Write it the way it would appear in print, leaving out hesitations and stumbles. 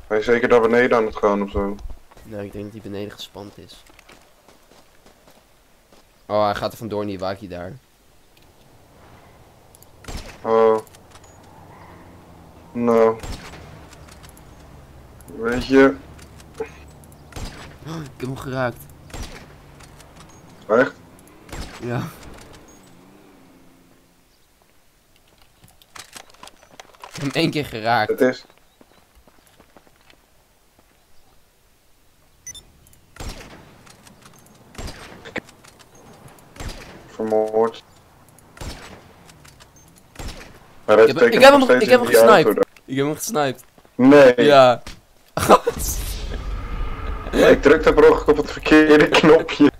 Hij is zeker daar beneden aan het gaan ofzo. Nee, ik denk dat hij beneden gespand is. Oh, hij gaat er vandoor, niet Waki daar. Oh. Nou. Weet je. Oh, ik heb hem geraakt. Echt? Ja. Ik heb hem 1 keer geraakt. Het is. Vermoord. Ik heb hem gesniped. Ik heb hem gesniped. Nee. Ja. Ik drukte per ongeluk op het verkeerde knopje.